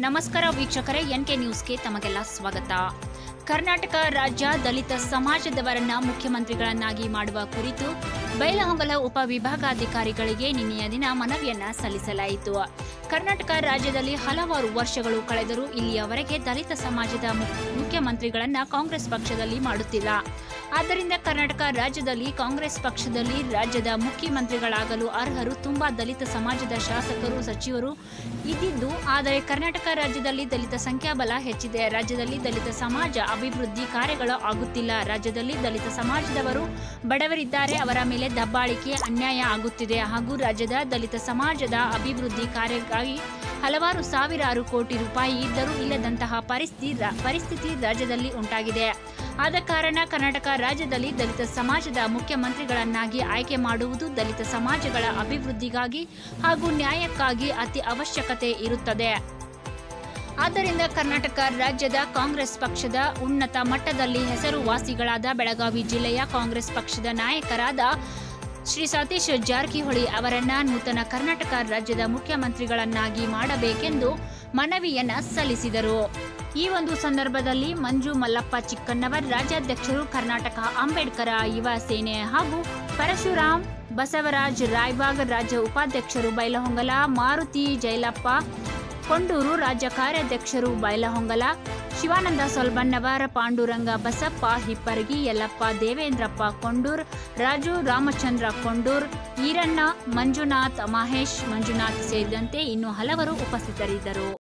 ನಮಸ್ಕಾರ ವೀಕ್ಷಕರೇ, ಎನ್ಕೆ ನ್ಯೂಸ್ಗೆ ತಮಗೆಲ್ಲ ಸ್ವಾಗತ. ಕರ್ನಾಟಕ ರಾಜ್ಯ ದಲಿತ ಸಮಾಜದವರನ್ನ ಮುಖ್ಯಮಂತ್ರಿಗಳನ್ನಾಗಿ ಮಾಡುವ ಕುರಿತು ಬೈಲಹೊಂಗಲ ಉಪವಿಭಾಗಾಧಿಕಾರಿಗಳಿಗೆ ನಿನ್ನೆಯ ದಿನ ಮನವಿಯನ್ನ ಸಲ್ಲಿಸಲಾಯಿತು. ಕರ್ನಾಟಕ ರಾಜ್ಯದಲ್ಲಿ ಹಲವಾರು ವರ್ಷಗಳು ಕಳೆದರೂ ಇಲ್ಲಿಯವರೆಗೆ ದಲಿತ ಸಮಾಜದ ಮುಖ್ಯಮಂತ್ರಿಗಳನ್ನ ಕಾಂಗ್ರೆಸ್ ಪಕ್ಷದಲ್ಲಿ ಮಾಡುತ್ತಿಲ್ಲ. ಆದ್ದರಿಂದ ಕರ್ನಾಟಕ ರಾಜ್ಯದಲ್ಲಿ ಕಾಂಗ್ರೆಸ್ ಪಕ್ಷದಲ್ಲಿ ರಾಜ್ಯದ ಮುಖ್ಯಮಂತ್ರಿಗಳಾಗಲು ಅರ್ಹರು ತುಂಬಾ ದಲಿತ ಸಮಾಜದ ಶಾಸಕರು, ಸಚಿವರು ಇದ್ದಿದ್ದು. ಆದರೆ ಕರ್ನಾಟಕ ರಾಜ್ಯದಲ್ಲಿ ದಲಿತ ಸಂಖ್ಯಾಬಲ ಹೆಚ್ಚಿದೆ. ರಾಜ್ಯದಲ್ಲಿ ದಲಿತ ಸಮಾಜ ಅಭಿವೃದ್ಧಿ ಕಾರ್ಯಗಳು ಆಗುತ್ತಿಲ್ಲ. ರಾಜ್ಯದಲ್ಲಿ ದಲಿತ ಸಮಾಜದವರು ಬಡವರಿದ್ದಾರೆ, ಅವರ ಮೇಲೆ ದಬ್ಬಾಳಿಕೆ, ಅನ್ಯಾಯ ಆಗುತ್ತಿದೆ. ಹಾಗೂ ರಾಜ್ಯದ ದಲಿತ ಸಮಾಜದ ಅಭಿವೃದ್ಧಿ ಕಾರ್ಯಕ್ಕಾಗಿ ಹಲವಾರು ಸಾವಿರಾರು ಕೋಟಿ ರೂಪಾಯಿ ಇದ್ದರೂ ಇಲ್ಲದಂತಹ ಪರಿಸ್ಥಿತಿ ರಾಜ್ಯದಲ್ಲಿ ಉಂಟಾಗಿದೆ. ಆದ ಕಾರಣ ಕರ್ನಾಟಕ ರಾಜ್ಯದಲ್ಲಿ ದಲಿತ ಸಮಾಜದ ಮುಖ್ಯಮಂತ್ರಿಗಳನ್ನಾಗಿ ಆಯ್ಕೆ ಮಾಡುವುದು ದಲಿತ ಸಮಾಜಗಳ ಅಭಿವೃದ್ಧಿಗಾಗಿ ಹಾಗೂ ನ್ಯಾಯಕ್ಕಾಗಿ ಅತಿ ಅವಶ್ಯಕತೆ ಇರುತ್ತದೆ. ಆದ್ದರಿಂದ ಕರ್ನಾಟಕ ರಾಜ್ಯದ ಕಾಂಗ್ರೆಸ್ ಪಕ್ಷದ ಉನ್ನತ ಮಟ್ಟದಲ್ಲಿ ಹೆಸರುವಾಸಿಗಳಾದ ಬೆಳಗಾವಿ ಜಿಲ್ಲೆಯ ಕಾಂಗ್ರೆಸ್ ಪಕ್ಷದ ನಾಯಕರಾದ ಶ್ರೀ ಸತೀಶ್ ಜಾರಕಿಹೊಳಿ ಅವರನ್ನ ನೂತನ ಕರ್ನಾಟಕ ರಾಜ್ಯದ ಮುಖ್ಯಮಂತ್ರಿಗಳನ್ನಾಗಿ ಮಾಡಬೇಕೆಂದು ಮನವಿಯನ್ನ ಸಲ್ಲಿಸಿದರು. ಈ ಒಂದು ಸಂದರ್ಭದಲ್ಲಿ ಮಂಜು ಮಲ್ಲಪ್ಪ ಚಿಕ್ಕನ್ನವರ್, ರಾಜ್ಯಾಧ್ಯಕ್ಷರು ಕರ್ನಾಟಕ ಅಂಬೇಡ್ಕರ ಯುವ ಸೇನೆ, ಹಾಗೂ ಪರಶುರಾಮ್ ಬಸವರಾಜ್ ರಾಯಬಾಗ್, ರಾಜ್ಯ ಉಪಾಧ್ಯಕ್ಷರು ಬೈಲಹೊಂಗಲ, ಮಾರುತಿ ಜೈಲಪ್ಪ ಕೊಂಡೂರು, ರಾಜ್ಯ ಕಾರ್ಯಾಧ್ಯಕ್ಷರು ಬೈಲಹೊಂಗಲ, ಶಿವಾನಂದ ಸೊಲ್ಬನ್ನವರ್, ಪಾಂಡುರಂಗ ಬಸಪ್ಪ ಹಿಪ್ಪರಗಿ, ಯಲ್ಲಪ್ಪ ದೇವೇಂದ್ರಪ್ಪ ಕೊಂಡೂರ್, ರಾಜು ರಾಮಚಂದ್ರ ಕೊಂಡೂರ್, ಈರಣ್ಣ ಮಂಜುನಾಥ್, ಮಹೇಶ್ ಮಂಜುನಾಥ್ ಸೇರಿದಂತೆ ಇನ್ನೂ ಹಲವರು ಉಪಸ್ಥಿತರಿದ್ದರು.